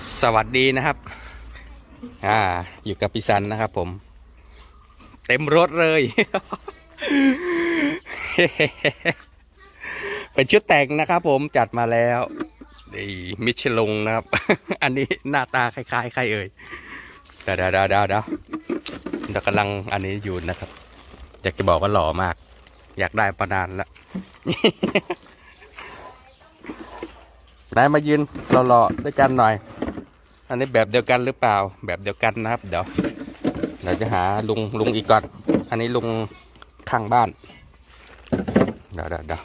สวัสดีนะครับอยู่กับพี่สันนะครับผมเต็มรถเลย เป็นชุดแต่งนะครับผมจัดมาแล้วมิชลุงนะครับ อันนี้หน้าตาคล้ายๆใครเอ่ยเดี๋ยวเรากำลังอันนี้อยู่นะครับอยากจะบอกว่าหล่อมากอยากได้ประนานแล้ว นายมายืนหล่อๆด้วยกันหน่อยอันนี้แบบเดียวกันหรือเปล่าแบบเดียวกันนะครับเดี๋ยวเราจะหาลุงอีกก่อนอันนี้ลุงข้างบ้านเดี๋ยว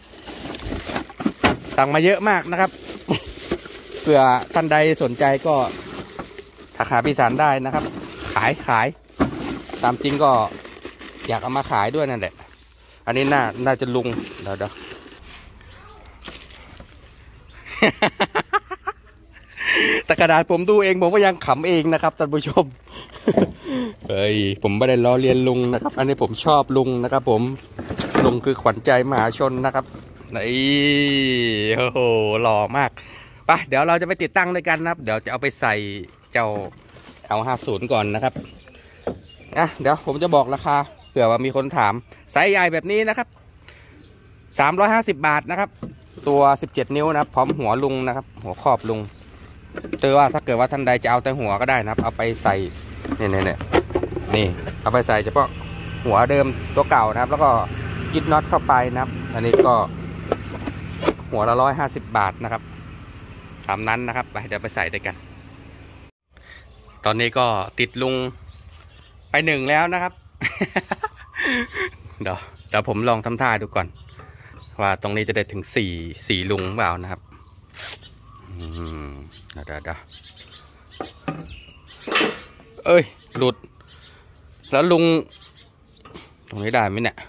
สั่งมาเยอะมากนะครับ เผื่อท่านใดสนใจก็ทักหาพี่สันได้นะครับขายตามจริงก็อยากเอามาขายด้วยนั่นแหละอันนี้น่าจะลุงเดี๋ยว แต่กระดาษผมดูเองผมก็ยังขำเองนะครับท่านผู้ชม เฮ้ยผมไม่ได้ล้อเลียนลุงนะครับอันนี้ผมชอบลุงนะครับผมลุงคือขวัญใจมหาชนนะครับนี่โอ้โหหล่อมากไปเดี๋ยวเราจะไปติดตั้งด้วยกันนะครับเดี๋ยวจะเอาไปใส่เจ้า L50 ก่อนนะครับเดี๋ยวผมจะบอกราคาเผื่อว่ามีคนถามไซส์ใหญ่แบบนี้นะครับ350 บาทนะครับตัว17 นิ้วนะครับพร้อมหัวลุงนะครับหัวครอบลุงเตือนว่าถ้าเกิดว่าท่านใดจะเอาแต่หัวก็ได้นะครับเอาไปใส่นี่เอาไปใส่เฉพาะหัวเดิมตัวเก่านะครับแล้วก็ยึดน็อตเข้าไปนะครับอันนี้ก็หัวละ150 บาทนะครับตามนั้นนะครับไปเดี๋ยวไปใส่ด้วยกันตอนนี้ก็ติดลุงไป1แล้วนะครับ เดี๋ยวผมลองทำท่าดูก่อนว่าตรงนี้จะได้ถึงสี่ลุงเปล่านะครับเดี๋ยวเอ้ยหลุดแล้วลุงตรงนี้ได้ไหมเนี่ย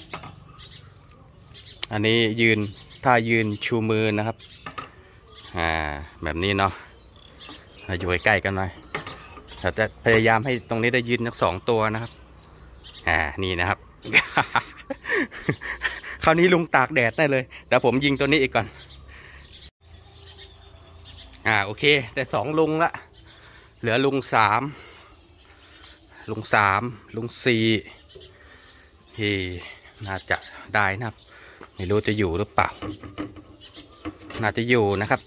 อันนี้ท่ายืนชูมือนะครับแบบนี้เนาะอยู่ใกล้ๆกันหน่อยเราจะพยายามให้ตรงนี้ได้ยืนทั้ง2 ตัวนะครับนี่นะครับ คราวนี้ลุงตากแดดได้เลยเดี๋ยวผมยิงตัวนี้อีกก่อนโอเคแต่2 ลุงละเหลือลุง3ลุง4ที่น่าจะได้นะครับไม่รู้จะอยู่หรือเปล่าน่าจะอยู่นะครับ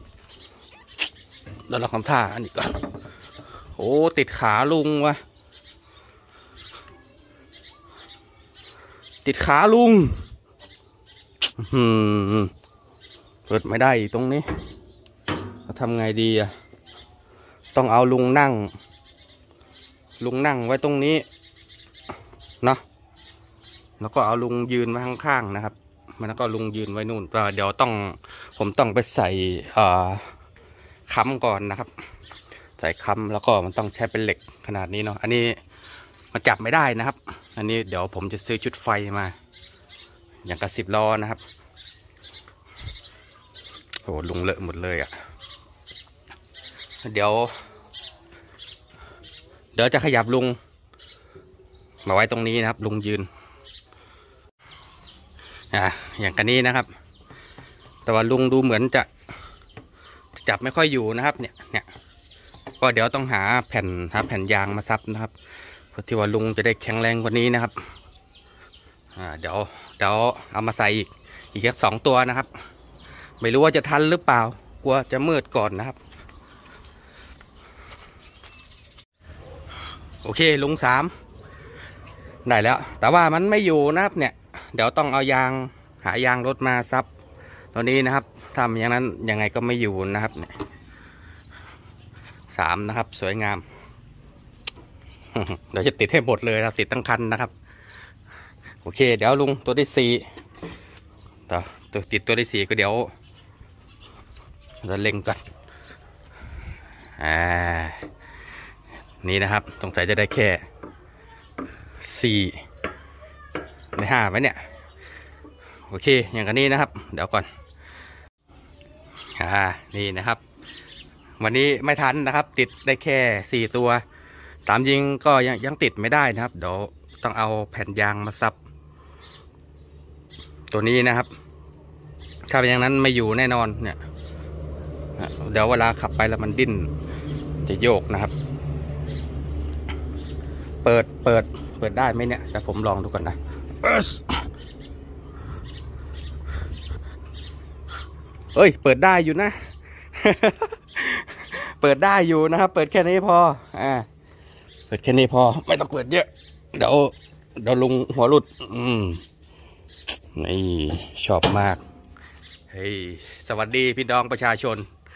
แล้วเราทำท่าอันนี้ก่อนโอ้ติดขาลุงวะติดขาลุงเปิดไม่ได้ตรงนี้เราทำไงดีต้องเอาลุงนั่งไว้ตรงนี้เนาะแล้วก็เอาลุงยืนไว้ข้างๆนะครับแล้วก็ลุงยืนไว้นู่นเดี๋ยวผมต้องไปใส่ค้ำก่อนนะครับใส่ค้ำแล้วก็มันต้องใช้เป็นเหล็กขนาดนี้เนาะอันนี้มันจับไม่ได้นะครับอันนี้เดี๋ยวผมจะซื้อชุดไฟมาอย่างกับ10 ล้อนะครับโอ้ลุงเลอะหมดเลยเดี๋ยวจะขยับลุงมาไว้ตรงนี้นะครับลุงยืนอย่างกันนี้นะครับแต่ว่าลุงดูเหมือนจะจับไม่ค่อยอยู่นะครับเนี่ยก็เดี๋ยวต้องหาแผ่นยางมาซับนะครับเพื่อที่ว่าลุงจะได้แข็งแรงกว่านี้นะครับเดี๋ยวเอามาใส่อีกแค่2 ตัวนะครับไม่รู้ว่าจะทันหรือเปล่ากลัวจะมืดก่อนนะครับโอเคลุง3ได้แล้วแต่ว่ามันไม่อยู่นะครับเนี่ยเดี๋ยวต้องเอาหายางรถมาซับตัวนี้นะครับทำอย่างนั้นยังไงก็ไม่อยู่นะครับเนี่ย3นะครับสวยงาม เดี๋ยวจะติดให้หมดเลยนะติดทั้งคันนะครับโอเคเดี๋ยวลุงตัวที่4ตัวติดตัวที่4ก็เดี๋ยวเราเล็งก่อนนี่นะครับสงสัยจะได้แค่4ใน5ไว้เนี่ยโอเคอย่างกันนี้นะครับเดี๋ยวก่อนนี่นะครับวันนี้ไม่ทันนะครับติดได้แค่4 ตัวตามจริงก็ยังติดไม่ได้นะครับเดี๋ยวต้องเอาแผ่นยางมาซับตัวนี้นะครับถ้าเป็นอย่างนั้นไม่อยู่แน่นอนเนี่ยเดี๋ยวเวลาขับไปแล้วมันดิ้นจะโยกนะครับเปิดได้ไหมเนี่ยแต่ผมลองดูก่อนนะเอ้ยเปิดได้อยู่นะ เปิดได้อยู่นะครับเปิดแค่นี้พอเปิดแค่นี้พอไม่ต้องเปิดเยอะเดี๋ยวลุงหัวหลุดนี่ชอบมากเฮ้ยสวัสดีพี่น้องประชาชน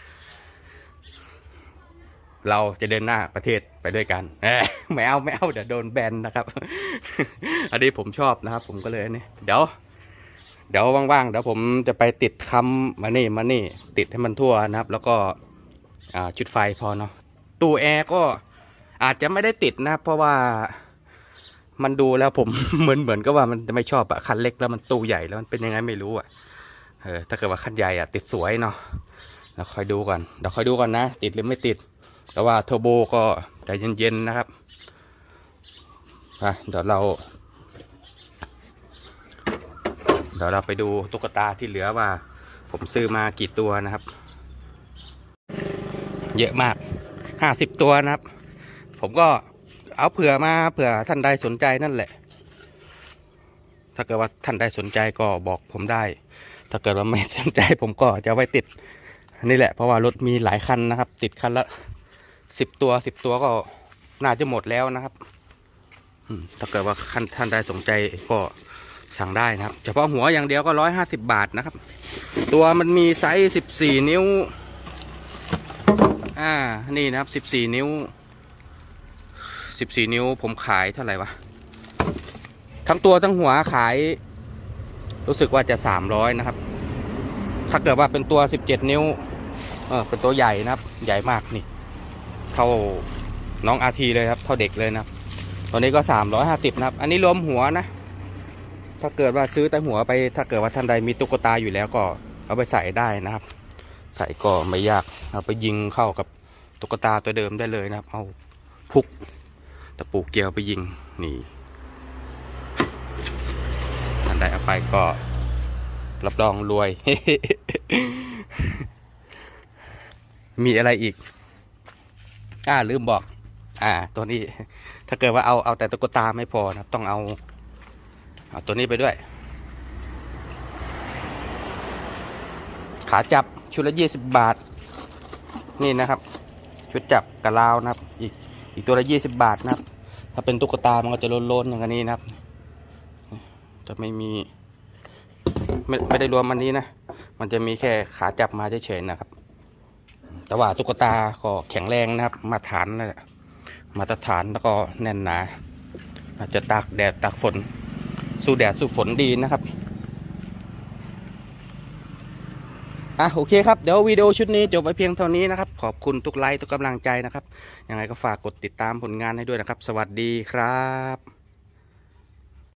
เราจะเดินหน้าประเทศไปด้วยกันไม่เอาเดี๋ยวโดนแบนนะครับ อันนี้ผมชอบนะครับผมก็เลยนี่เดี๋ยวว่างๆเดี๋ยวผมจะไปติดคำมานี่ติดให้มันทั่วนะครับแล้วก็จุดไฟพอเนาะตู้แอร์ก็อาจจะไม่ได้ติดนะเพราะว่ามันดูแล้วผม เหมือนก็ว่ามันจะไม่ชอบอะคันเล็กแล้วมันตู้ใหญ่แล้วมันเป็นยังไงไม่รู้อะถ้าเกิดว่าคันใหญ่อะติดสวยเนาะแล้วคอยดูก่อนเดี๋ยวคอยดูก่อนนะติดหรือไม่ติดแต่ว่าเทอร์โบก็ใจเย็นๆนะครับเดี๋ยวเราไปดูตุ๊กตาที่เหลือว่าผมซื้อมากี่ตัวนะครับเยอะมาก50ตัวนะครับผมก็เอาเผื่อท่านใดสนใจนั่นแหละถ้าเกิดว่าท่านใดสนใจก็บอกผมได้ถ้าเกิดว่าไม่สนใจผมก็จะไว้ติดนี่แหละเพราะว่ารถมีหลายคันนะครับติดคันละ10 ตัวก็น่าจะหมดแล้วนะครับถ้าเกิดว่าท่านใดสนใจก็สั่งได้นะครับเฉพาะหัวอย่างเดียวก็150 บาทนะครับตัวมันมีไซส์14 นิ้วนี่นะครับ14 นิ้วผมขายเท่าไหร่วะทั้งตัวทั้งหัวขายรู้สึกว่าจะ300นะครับถ้าเกิดว่าเป็นตัว17 นิ้วเป็นตัวใหญ่นะครับใหญ่มากนี่เท่าน้องRTเลยครับเท่าเด็กเลยนะครับตัวนี้ก็350นะครับอันนี้รวมหัวนะถ้าเกิดว่าซื้อแต่หัวไปถ้าเกิดว่าท่านใดมีตุ๊กตาอยู่แล้วก็เอาไปใส่ได้นะครับใส่ก็ไม่ยากเอาไปยิงเข้ากับตุ๊กตาตัวเดิมได้เลยนะครับเอาพุกตะปูเกลียวไปยิงนี่ท่านใดเอาไปก็รับรองรวย มีอะไรอีกลืมบอกตัวนี้ถ้าเกิดว่าเอาแต่ตุ๊กตาไม่พอนะครับต้องเอาตัวนี้ไปด้วยขาจับชุดละ20 บาทนี่นะครับชุดจับกระลาวนะครับอีกตัวละ20 บาทนะครับถ้าเป็นตุ๊กตามันก็จะโล้นๆอย่างนี้นะครับจะไม่ได้รวมอันนี้นะมันจะมีแค่ขาจับมาเฉยๆนะครับแต่ว่าตุ๊กตาก็แข็งแรงนะครับมาตรฐานเลยมาตรฐานแล้วก็แน่นหนาอาจจะตากแดดตากฝนสู้แดดสู้ฝนดีนะครับโอเคครับเดี๋ยววิดีโอชุดนี้จบไปเพียงเท่านี้นะครับขอบคุณทุกไลค์ทุกกำลังใจนะครับยังไงก็ฝากกดติดตามผลงานให้ด้วยนะครับสวัสดีครับ